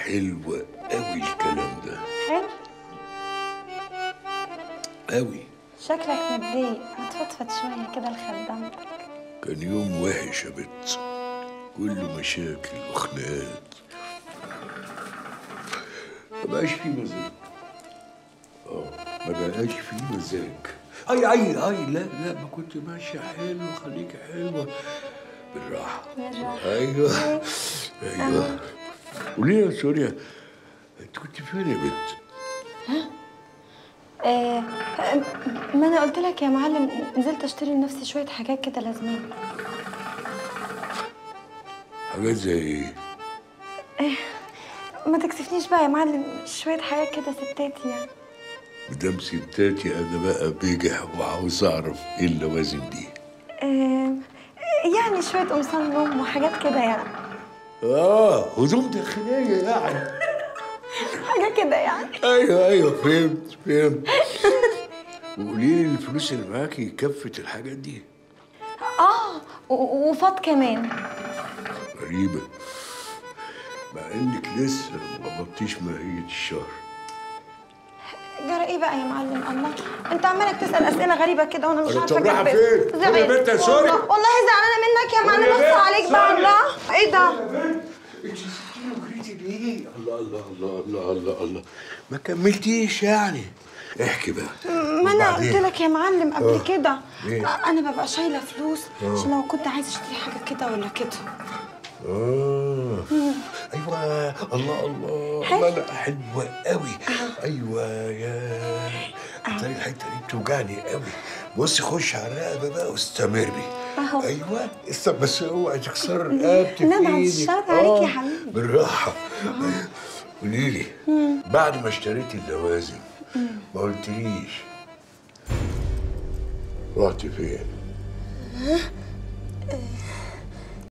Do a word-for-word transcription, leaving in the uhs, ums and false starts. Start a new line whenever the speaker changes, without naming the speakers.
حلو قوي الكلام ده.
حلو؟
قوي.
شكلك متضايق، ما تفضفض شوية كده لخدامتك.
كان يوم وحش يا بت، كله مشاكل وخناقات، ما بقاش فيه مزاج. اه ما بقاش فيه مزاج. اي اي اي لا لا، ما كنت ماشيه حلو، خليكي حلوه بالراحه.
بالراحة.
ايوه ايوه. قولي يا سوريا، انت كنت فين يا بت؟
ها؟ آه ما انا قلت لك يا معلم، نزلت اشتري لنفسي شوية حاجات كده لازمين.
حاجات زي ايه؟
آه ما تكسفنيش بقى يا معلم، شوية حاجات كده ستاتي يعني.
مدام ستاتي انا بقى بجح وعاوز اعرف ايه اللوازم دي.
آه يعني شوية قمصان نوم وحاجات كده يعني.
اه هدوم داخليه يعني.
حاجة كده يعني.
ايوه ايوه فهمت فهمت. وقولي لي الفلوس اللي معاكي كفت الحاجات دي؟
اه و- وفاض كمان.
غريبة، مع انك لسه ما قبضتيش ماهية الشهر.
جرى ايه بقى يا معلم؟ الله، انت عمالك تسأل اسئلة غريبة كده وانا مش عارفة
رايحة
اجاوب.
فين؟ فين يا بنت يا سوري؟
والله والله زعلانة منك يا معلم، بص عليك بقى. الله ايه ده؟
انت سبتيني وجريتي ليه؟ الله الله الله الله الله الله، ما كملتيش يعني. احكي بقى.
ما انا قلت لك يا معلم قبل
آه.
كده،
إيه؟
انا ببقى شايله فلوس
آه.
عشان لو كنت عايزه اشتري حاجه كده ولا كده.
اه ايوه الله الله
حلو.
الله، لا حلوه قوي. ايوه يا تاني الحته دي بتوجعني قوي. بصي خش على الرقبه بقى واستمري.
اهو.
ايوه است بس اوعي تكسر رقبتك
لا بعد
بايدك.
الشر عليك يا حبيبي.
بالراحه. قولي لي بعد ما اشتريتي اللوازم ما قلتليش رحتي فين؟